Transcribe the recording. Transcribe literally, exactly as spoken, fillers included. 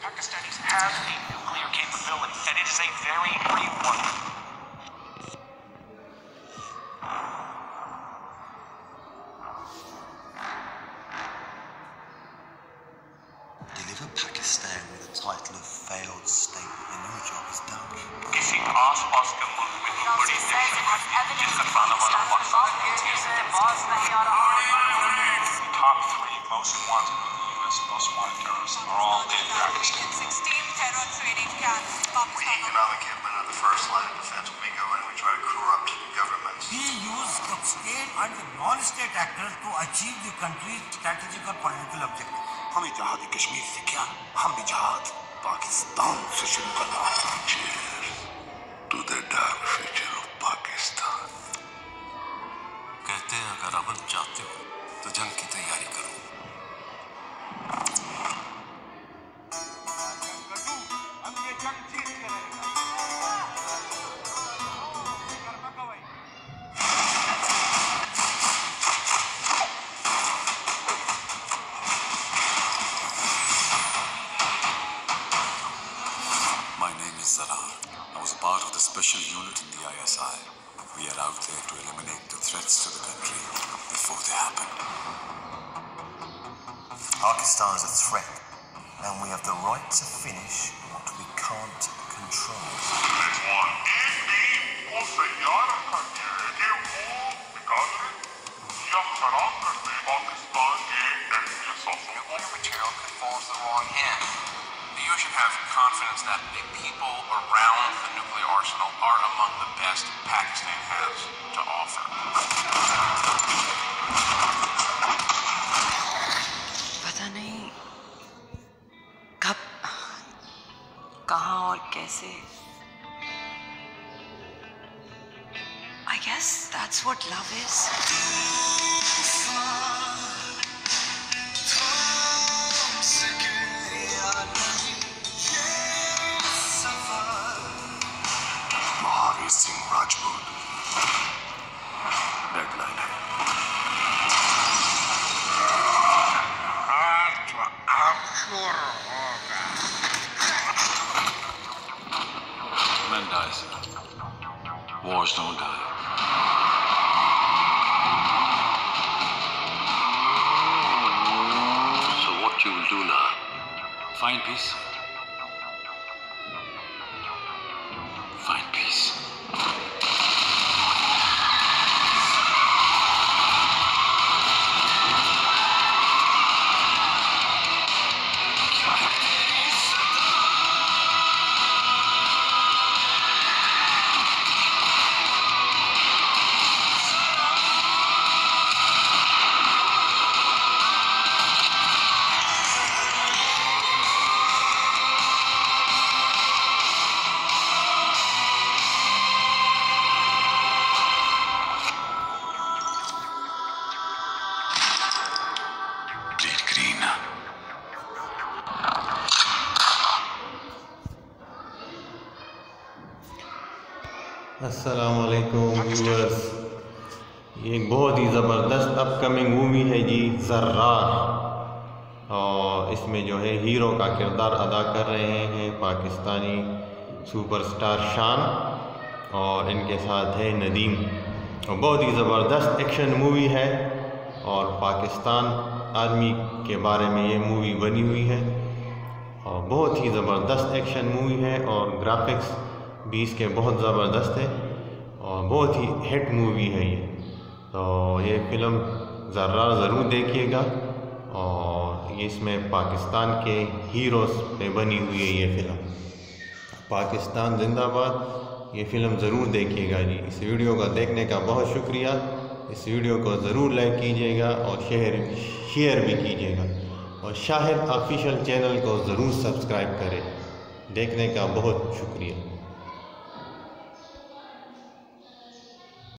Pakistanis have a nuclear capability, and it is a very real one. Deliver Pakistan with the title of failed state, and your job is done. किसी आस-पास के मुल्क में ही बड़ी जिसका खाना वाला top three most wanted in the U S most wanted terrorists are all in Pakistan. sixteen terror training camps. We economic hitmen are the first line of defense when we go in and we try to corrupt governments. We use state and non-state actors to achieve the country's strategic or political objective. हमें जहाद कश्मीर से क्या, हम भी जहाद पाकिस्तान से शुरू करना है। Cheers to the dark future of Pakistan. कहते हैं अगर अमन चाहते हो तो जंग की तैयारी करो। हम ये जंग जीत के रहेगा। My name is Zarrar. I was a part of the special unit in the I S I. We are out there to eliminate the threats to the country before they happen. Pakistan is a threat, and we have the right to finish what we can't control. Nuclear material could fall into the wrong hand. The U S should have confidence that the people around the nuclear arsenal are among the best Pakistan has to offer. पता नहीं कब, कहाँ और कैसे. I guess that's what love is. Singh Rajput. Deadline है. Men die, sir. Wars don't die. So what you will do now? Find peace. Find peace. अस्सलाम वालेकुम viewers, ये एक बहुत ही ज़बरदस्त अपकमिंग मूवी है जी, ज़र्रार। और इसमें जो है हीरो का किरदार अदा कर रहे हैं पाकिस्तानी सुपरस्टार शान, और इनके साथ है नदीम। और बहुत ही ज़बरदस्त एक्शन मूवी है, और पाकिस्तान आर्मी के बारे में ये मूवी बनी हुई है, और बहुत ही ज़बरदस्त एक्शन मूवी है, और ग्राफिक्स भी इसके बहुत ज़बरदस्त है, और बहुत ही हिट मूवी है ये। तो ये फ़िल्म ज़र्रार ज़रूर देखिएगा, और ये इसमें पाकिस्तान के हीरोज़ पे बनी हुई है ये फ़िल्म। पाकिस्तान जिंदाबाद। ये फ़िल्म ज़रूर देखिएगा जी। इस वीडियो को देखने का बहुत शुक्रिया। इस वीडियो को ज़रूर लाइक कीजिएगा और शेयर शेयर भी कीजिएगा, और शाहिद ऑफिशियल चैनल को ज़रूर सब्सक्राइब करें। देखने का बहुत शुक्रिया।